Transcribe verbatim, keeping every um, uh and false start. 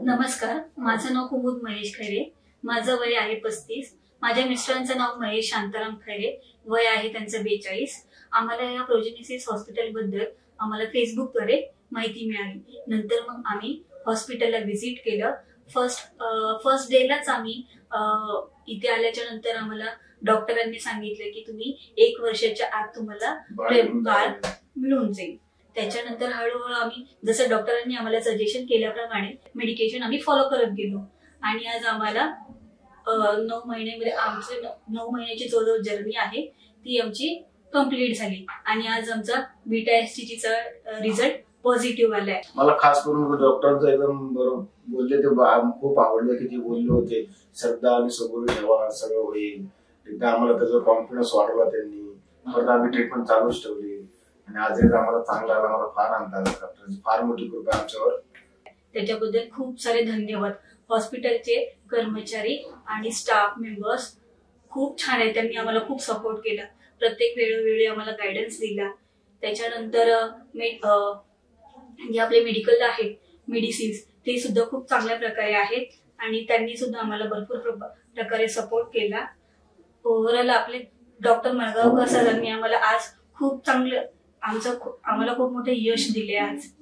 नमस्कार, माझं नाव कुमुद महेश खैरे. माझं वय आहे पस्तीस. माझ्या मिस्टरांचं नाव महेश शांताराम खैरे, वय आहे त्यांचं बेचाळीस. आम्हाला या प्रोजेनेसिस हॉस्पिटल बद्दल आम्हाला फेसबुकद्वारे माहिती मिळाली. नंतर मग आम्ही हॉस्पिटलला व्हिजिट केलं. फर्स्ट फर्स्ट डेलाच आम्ही इथे आल्याच्या नंतर आम्हाला डॉक्टरांनी सांगितलं की तुम्ही एक वर्षाच्या आत तुम्हाला बाळ मिळून जाईल. त्याच्यानंतर हळूहळू आम्ही जसं डॉक्टरांनी आम्हाला सजेशन केल्याप्रमाणे मेडिकेशन आम्ही फॉलो करत गेलो आणि आज आम्हाला नऊ महिन्यामध्ये आमचे नऊ महिन्याची जो जो जर्नी आहे ती आमची कम्प्लीट झाली आणि आज आमचा बीटा एसटीचा रिझल्ट पॉझिटिव्ह आलाय. मला खास करून डॉक्टरचं एकदम बरोबर बोलले ते खूप आवडलं की ते बोलले होते श्रद्धा आणि सबुरी ठेवा, सगळं होईल. एकदा आम्हाला त्याचा कॉन्फिडन्स वाढवला त्यांनी. परत आम्ही ट्रीटमेंट चालूच ठेवली आणि आजही आम्हाला चांगला आला. मला फार आनंद झाला. डॉक्टरची फार मोठी कृपा आमच्यावर. त्याच्याबद्दल खूप सारे धन्यवाद. हॉस्पिटलचे कर्मचारी आणि स्टाफ मेंबर्स खूप छान आहेत. त्यांनी आम्हाला खूप सपोर्ट केला. प्रत्येक वेळोवेळी आम्हाला गायडन्स दिला. त्याच्यानंतर जे आपले मेडिकल आहेत मेडिसिन्स ते सुद्धा खूप चांगल्या प्रकारे आहेत आणि त्यांनी सुद्धा आम्हाला भरपूर प्रकारे सपोर्ट केला. ओव्हरऑल आपले डॉक्टर मळगावकर सरांनी आम्हाला आज खूप चांगलं आमचं आम्हाला खूप मोठे यश दिले आज.